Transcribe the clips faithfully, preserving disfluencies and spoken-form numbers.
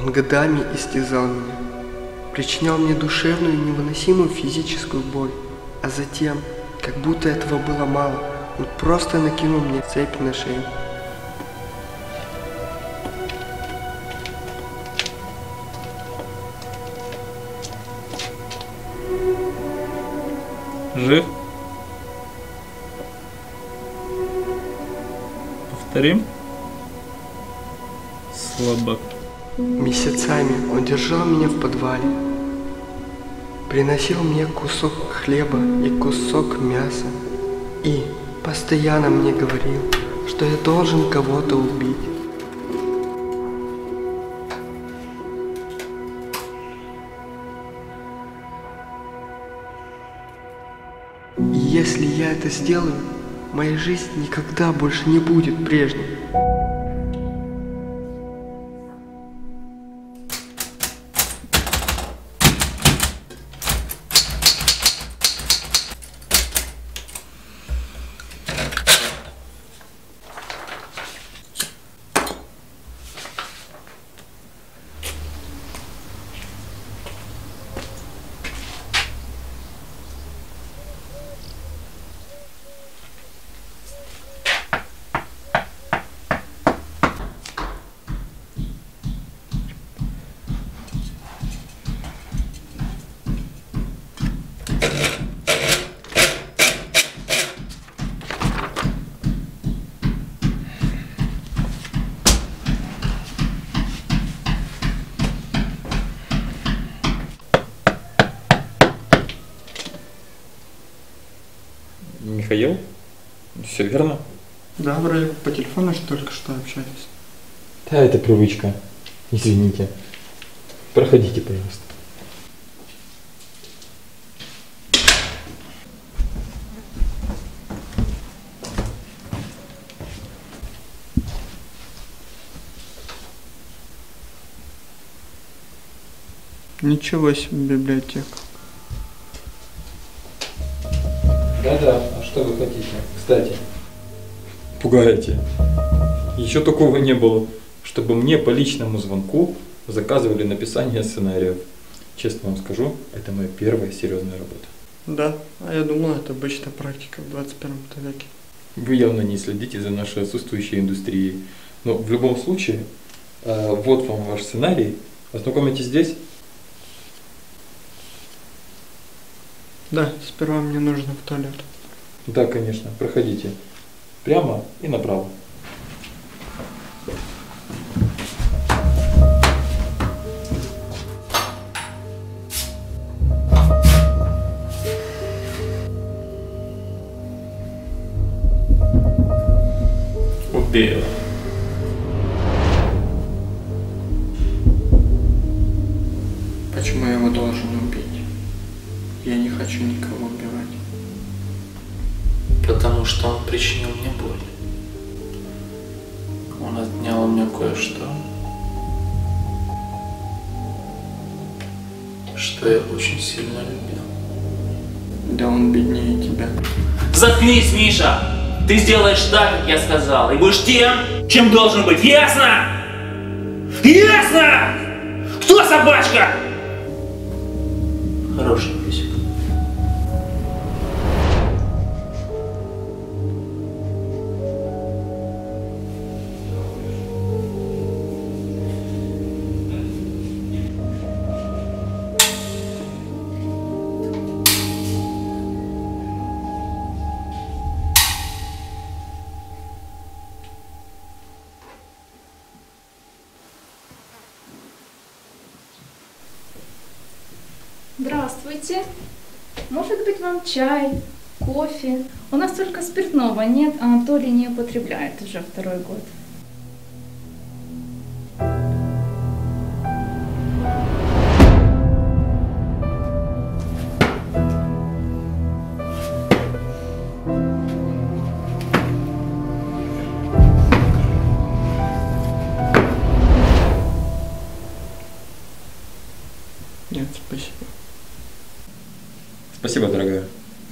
Он годами истязал меня, причинял мне душевную и невыносимую физическую боль, а затем, как будто этого было мало, он просто накинул мне цепь на шею. Жив? Повторим? Слабак. Месяцами он держал меня в подвале, приносил мне кусок хлеба и кусок мяса и постоянно мне говорил, что я должен кого-то убить. И если я это сделаю, моя жизнь никогда больше не будет прежней. Михаил? Все верно? Да, вроде по телефону же только что общались. Да, это привычка. Извините. Проходите, пожалуйста. Ничего себе библиотека. Да-да, а что вы хотите? Кстати, пугаете. Еще такого не было, чтобы мне по личному звонку заказывали написание сценариев. Честно вам скажу, это моя первая серьезная работа. Да, а я думал, это обычная практика в двадцать первом веке. Вы явно не следите за нашей отсутствующей индустрией. Но в любом случае, э, вот вам ваш сценарий. Ознакомитесь здесь. Да, сперва мне нужно в туалет. Да, конечно, проходите. Прямо и направо. Убей его. Почему я его должен убить? Я не хочу никого убивать. Потому что он причинил мне боль. Он отнял у меня кое-что, что я очень сильно любил. Да он беднее тебя. Заткнись, Миша! Ты сделаешь так, как я сказал, и будешь тем, чем должен быть. Ясно? Ясно? Кто собачка? Хороший песик. Здравствуйте. Может быть, вам чай, кофе? У нас только спиртного нет, а Анатолий не употребляет уже второй год. Нет, спасибо. Спасибо, дорогая.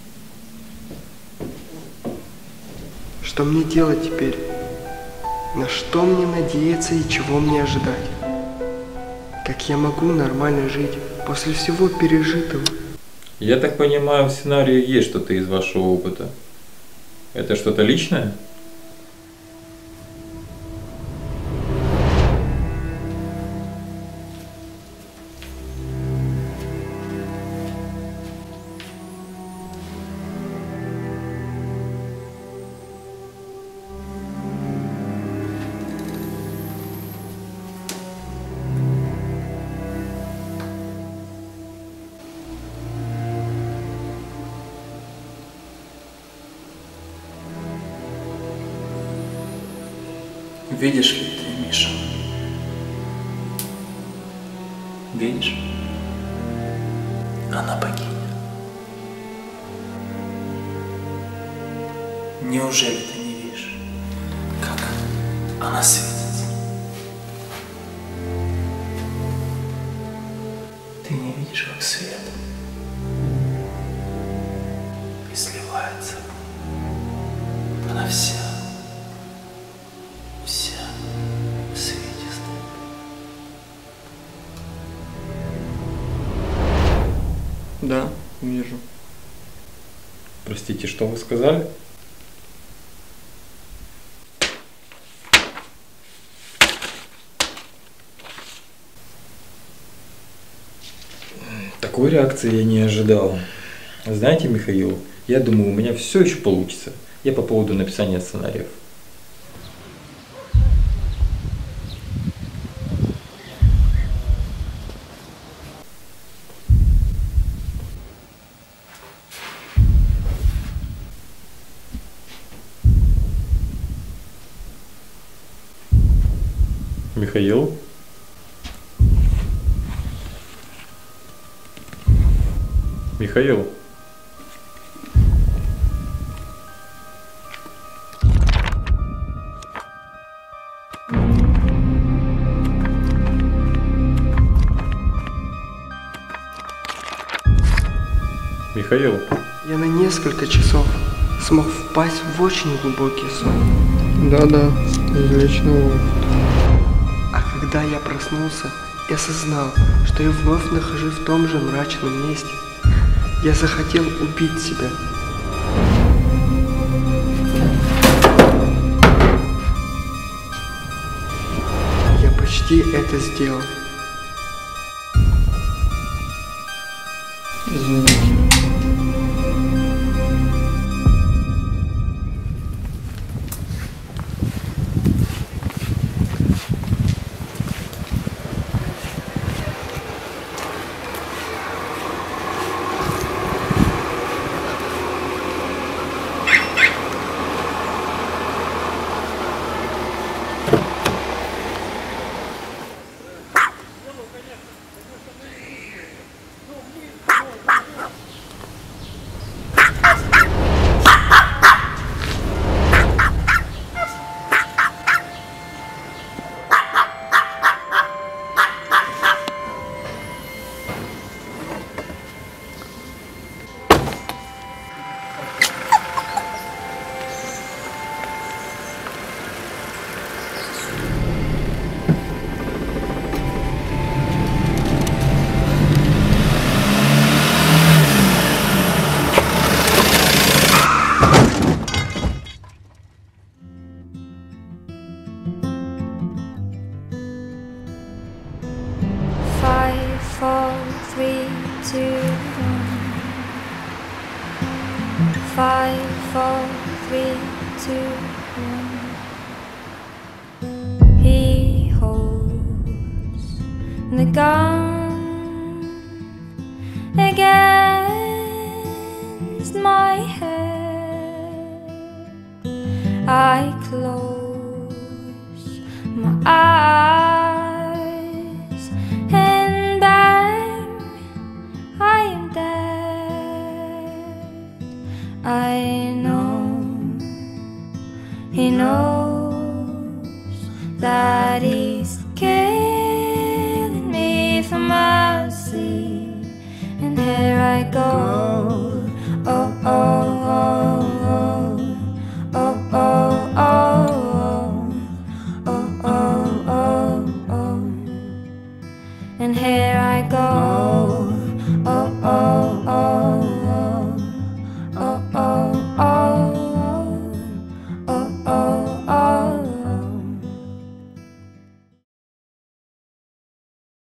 Что мне делать теперь? На что мне надеяться и чего мне ожидать? Как я могу нормально жить после всего пережитого? Я так понимаю, в сценарии есть что-то из вашего опыта. Это что-то личное? Видишь ли ты, Миша? Видишь? Она богиня. Неужели ты не видишь, как она светится? Ты не видишь, как свет и сливается. Она вся Вся светистая. Да, вижу. Простите, что вы сказали? Такой реакции я не ожидал. Знаете, Михаил, я думаю, у меня все еще получится. Я по поводу написания сценариев. Михаил? Михаил? Михаил? Я на несколько часов смог впасть в очень глубокий сон. Да-да, из личного опыта. А когда я проснулся и осознал, что я вновь нахожусь в том же мрачном месте, я захотел убить себя. Я почти это сделал. Извините. Five, four, three, two, one. Five, four, three, two, one. He holds the gun against my head. I close my eyes and bang, I am dead. I know he knows that he's killing me for mercy, and here I go. Oh, oh.